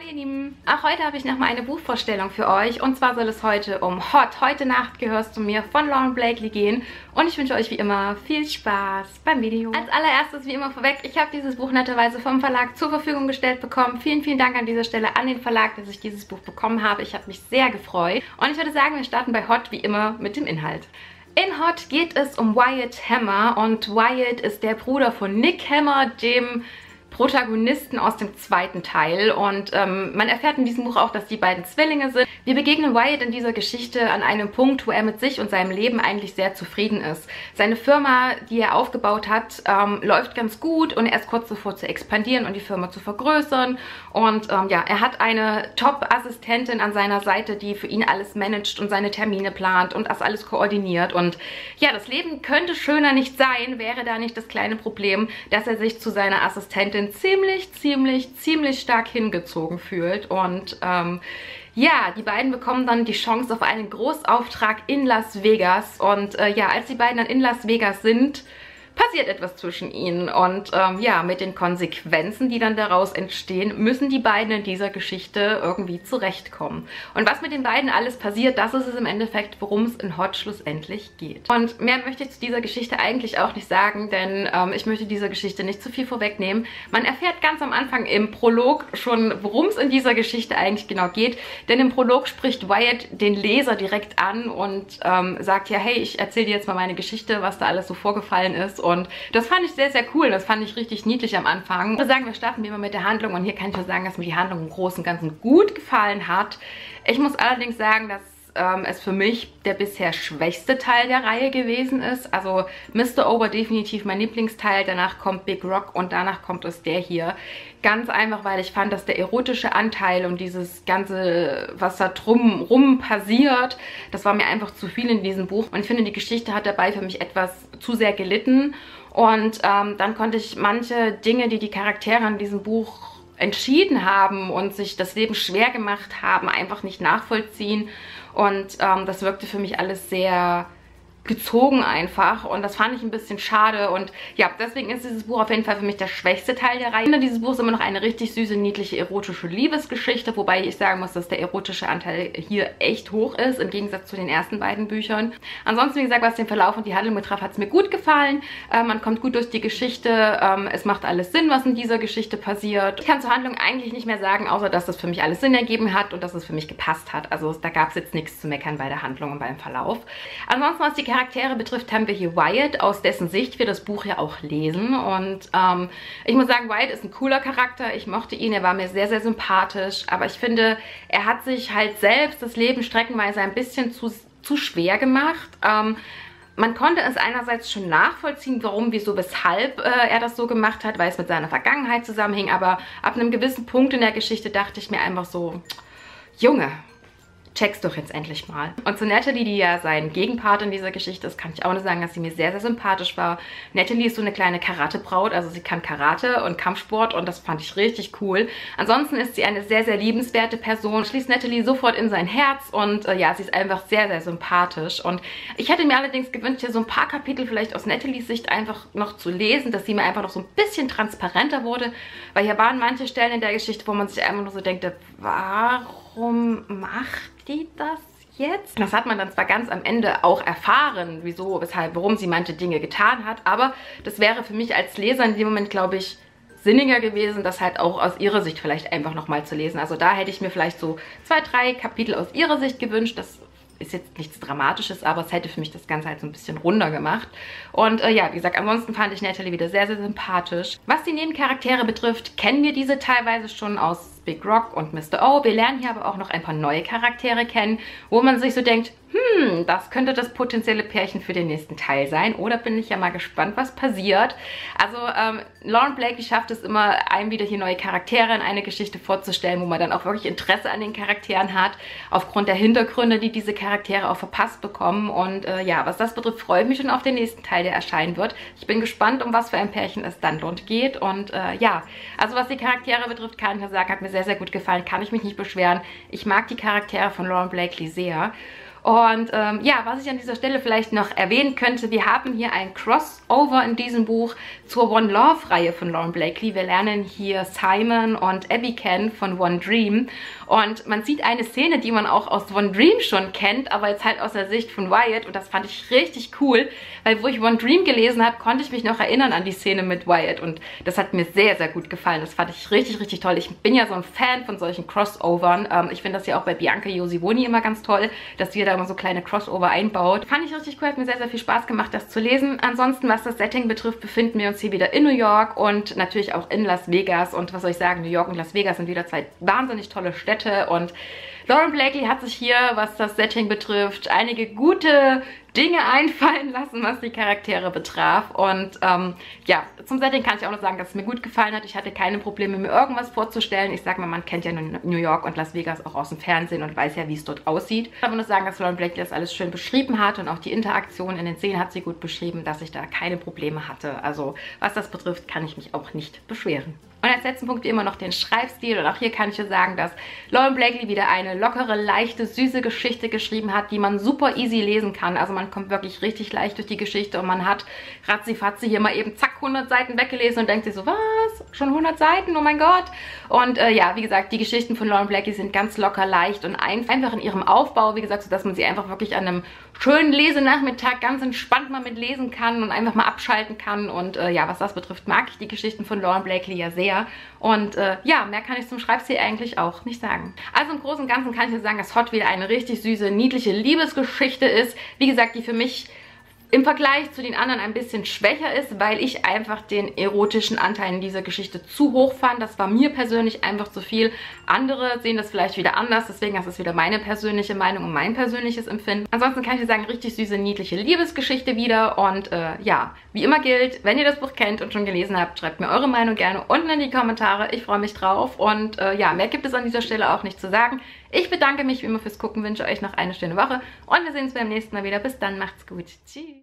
Hallo ihr Lieben, auch heute habe ich nochmal eine Buchvorstellung für euch und zwar soll es heute um Hot, heute Nacht gehörst du mir von Lauren Blakely gehen und ich wünsche euch wie immer viel Spaß beim Video. Als allererstes wie immer vorweg, ich habe dieses Buch netterweise vom Verlag zur Verfügung gestellt bekommen. Vielen, vielen Dank an dieser Stelle an den Verlag, dass ich dieses Buch bekommen habe. Ich habe mich sehr gefreut und ich würde sagen, wir starten bei Hot wie immer mit dem Inhalt. In Hot geht es um Wyatt Hammer und Wyatt ist der Bruder von Nick Hammer, dem Protagonisten aus dem zweiten Teil und man erfährt in diesem Buch auch, dass die beiden Zwillinge sind. Wir begegnen Wyatt in dieser Geschichte an einem Punkt, wo er mit sich und seinem Leben eigentlich sehr zufrieden ist. Seine Firma, die er aufgebaut hat, läuft ganz gut und er ist kurz davor zu expandieren und die Firma zu vergrößern und ja, er hat eine Top-Assistentin an seiner Seite, die für ihn alles managt und seine Termine plant und das alles koordiniert und ja, das Leben könnte schöner nicht sein, wäre da nicht das kleine Problem, dass er sich zu seiner Assistentin ziemlich stark hingezogen fühlt und ja, die beiden bekommen dann die Chance auf einen Großauftrag in Las Vegas und ja, als die beiden dann in Las Vegas sind, passiert etwas zwischen ihnen und ja, mit den Konsequenzen, die dann daraus entstehen, müssen die beiden in dieser Geschichte irgendwie zurechtkommen. Und was mit den beiden alles passiert, das ist es im Endeffekt, worum es in Hot schlussendlich geht. Und mehr möchte ich zu dieser Geschichte eigentlich auch nicht sagen, denn ich möchte dieser Geschichte nicht zu viel vorwegnehmen. Man erfährt ganz am Anfang im Prolog schon, worum es in dieser Geschichte eigentlich genau geht, denn im Prolog spricht Wyatt den Leser direkt an und sagt ja, hey, ich erzähle dir jetzt mal meine Geschichte, was da alles so vorgefallen ist. Und das fand ich sehr cool. Das fand ich richtig niedlich am Anfang. Ich würde sagen, wir starten wie immer mit der Handlung. Und hier kann ich nur sagen, dass mir die Handlung im Großen und Ganzen gut gefallen hat. Ich muss allerdings sagen, dass es für mich der bisher schwächste Teil der Reihe gewesen ist. Also Mr. O war definitiv mein Lieblingsteil. Danach kommt Big Rock und danach kommt es der hier. Ganz einfach, weil ich fand, dass der erotische Anteil und dieses ganze, was da drumrum passiert, das war mir einfach zu viel in diesem Buch. Und ich finde, die Geschichte hat dabei für mich etwas zu sehr gelitten. Und dann konnte ich manche Dinge, die die Charaktere in diesem Buch entschieden haben und sich das Leben schwer gemacht haben, einfach nicht nachvollziehen. Und das wirkte für mich alles sehr gezogen einfach und das fand ich ein bisschen schade und ja, deswegen ist dieses Buch auf jeden Fall für mich der schwächste Teil der Reihe. Ich finde, dieses Buch ist immer noch eine richtig süße, niedliche, erotische Liebesgeschichte, wobei ich sagen muss, dass der erotische Anteil hier echt hoch ist, im Gegensatz zu den ersten beiden Büchern. Ansonsten, wie gesagt, was den Verlauf und die Handlung betrifft, hat es mir gut gefallen. Man kommt gut durch die Geschichte, es macht alles Sinn, was in dieser Geschichte passiert. Ich kann zur Handlung eigentlich nicht mehr sagen, außer dass das für mich alles Sinn ergeben hat und dass es für mich gepasst hat. Also da gab es jetzt nichts zu meckern bei der Handlung und beim Verlauf. Ansonsten, was die Charaktere betrifft, haben wir hier Wyatt, aus dessen Sicht wir das Buch ja auch lesen. Und ich muss sagen, Wyatt ist ein cooler Charakter. Ich mochte ihn, er war mir sehr sympathisch. Aber ich finde, er hat sich halt selbst das Leben streckenweise ein bisschen zu schwer gemacht. Man konnte es einerseits schon nachvollziehen, warum, wieso, weshalb er das so gemacht hat, weil es mit seiner Vergangenheit zusammenhing. Aber ab einem gewissen Punkt in der Geschichte dachte ich mir einfach so, Junge, check's doch jetzt endlich mal. Und zu Natalie, die ja sein Gegenpart in dieser Geschichte ist, kann ich auch nur sagen, dass sie mir sehr sympathisch war. Natalie ist so eine kleine Karatebraut, also sie kann Karate und Kampfsport und das fand ich richtig cool. Ansonsten ist sie eine sehr liebenswerte Person, schließt Natalie sofort in sein Herz und ja, sie ist einfach sehr sympathisch. Und ich hätte mir allerdings gewünscht, hier so ein paar Kapitel vielleicht aus Natalies Sicht einfach noch zu lesen, dass sie mir einfach noch so ein bisschen transparenter wurde, weil hier waren manche Stellen in der Geschichte, wo man sich einfach nur so denkt, warum macht die das jetzt? Das hat man dann zwar ganz am Ende auch erfahren, wieso, weshalb, warum sie manche Dinge getan hat, aber das wäre für mich als Leser in dem Moment, glaube ich, sinniger gewesen, das halt auch aus ihrer Sicht vielleicht einfach nochmal zu lesen. Also da hätte ich mir vielleicht so 2, 3 Kapitel aus ihrer Sicht gewünscht. Das ist jetzt nichts Dramatisches, aber es hätte für mich das Ganze halt so ein bisschen runder gemacht. Und ja, wie gesagt, ansonsten fand ich Natalie wieder sehr sympathisch. Was die Nebencharaktere betrifft, kennen wir diese teilweise schon aus Big Rock und Mr. O. Wir lernen hier aber auch noch ein paar neue Charaktere kennen, wo man sich so denkt, das könnte das potenzielle Pärchen für den nächsten Teil sein. Oder bin ich ja mal gespannt, was passiert. Also Lauren Blakely schafft es immer, einem wieder hier neue Charaktere in eine Geschichte vorzustellen, wo man dann auch wirklich Interesse an den Charakteren hat, aufgrund der Hintergründe, die diese Charaktere auch verpasst bekommen. Und ja, was das betrifft, freue ich mich schon auf den nächsten Teil, der erscheinen wird. Ich bin gespannt, um was für ein Pärchen es dann geht. Und ja, also was die Charaktere betrifft, kann ich nur sagen, hat mir sehr gut gefallen, kann ich mich nicht beschweren. Ich mag die Charaktere von Lauren Blakely sehr. Und ja, was ich an dieser Stelle vielleicht noch erwähnen könnte, wir haben hier ein Crossover in diesem Buch zur One Love-Reihe von Lauren Blakely. Wir lernen hier Simon und Abby kennen von One Dream. Und man sieht eine Szene, die man auch aus One Dream schon kennt, aber jetzt halt aus der Sicht von Wyatt. Und das fand ich richtig cool, weil wo ich One Dream gelesen habe, konnte ich mich noch erinnern an die Szene mit Wyatt. Und das hat mir sehr, sehr gut gefallen. Das fand ich richtig, richtig toll. Ich bin ja so ein Fan von solchen Crossovern. Ich finde das ja auch bei Bianca Josivoni immer ganz toll, dass sie da immer so kleine Crossover einbaut. Fand ich richtig cool, hat mir sehr, sehr viel Spaß gemacht, das zu lesen. Ansonsten, was das Setting betrifft, befinden wir uns hier wieder in New York und natürlich auch in Las Vegas. Und was soll ich sagen, New York und Las Vegas sind wieder zwei wahnsinnig tolle Städte. Und Lauren Blakely hat sich hier, was das Setting betrifft, einige gute Dinge einfallen lassen, was die Charaktere betraf. Und ja, zum Setting kann ich auch noch sagen, dass es mir gut gefallen hat. Ich hatte keine Probleme, mir irgendwas vorzustellen. Ich sag mal, man kennt ja New York und Las Vegas auch aus dem Fernsehen und weiß ja, wie es dort aussieht. Ich kann nur sagen, dass Lauren Blakely das alles schön beschrieben hat und auch die Interaktion in den Szenen hat sie gut beschrieben, dass ich da keine Probleme hatte. Also was das betrifft, kann ich mich auch nicht beschweren. Und als letzten Punkt wie immer noch den Schreibstil. Und auch hier kann ich dir sagen, dass Lauren Blakely wieder eine lockere, leichte, süße Geschichte geschrieben hat, die man super easy lesen kann. Also man kommt wirklich richtig leicht durch die Geschichte und man hat ratzifatzi hier mal eben zack 100 Seiten weggelesen und denkt sich so, was? Schon 100 Seiten? Oh mein Gott! Und ja, wie gesagt, die Geschichten von Lauren Blakely sind ganz locker, leicht und einfach in ihrem Aufbau, wie gesagt, sodass man sie einfach wirklich an einem schönen Lesenachmittag ganz entspannt mal mitlesen kann und einfach mal abschalten kann. Und ja, was das betrifft, mag ich die Geschichten von Lauren Blakely ja sehr. Und ja, mehr kann ich zum Schreibstil eigentlich auch nicht sagen. Also im Großen und Ganzen kann ich dir sagen, dass Hot wieder eine richtig süße, niedliche Liebesgeschichte ist. Wie gesagt, die für mich im Vergleich zu den anderen ein bisschen schwächer ist, weil ich einfach den erotischen Anteil in dieser Geschichte zu hoch fand. Das war mir persönlich einfach zu viel. Andere sehen das vielleicht wieder anders, deswegen ist es wieder meine persönliche Meinung und mein persönliches Empfinden. Ansonsten kann ich dir sagen, richtig süße, niedliche Liebesgeschichte wieder. Und ja, wie immer gilt, wenn ihr das Buch kennt und schon gelesen habt, schreibt mir eure Meinung gerne unten in die Kommentare. Ich freue mich drauf. Und ja, mehr gibt es an dieser Stelle auch nicht zu sagen. Ich bedanke mich wie immer fürs Gucken, wünsche euch noch eine schöne Woche und wir sehen uns beim nächsten Mal wieder. Bis dann, macht's gut. Tschüss.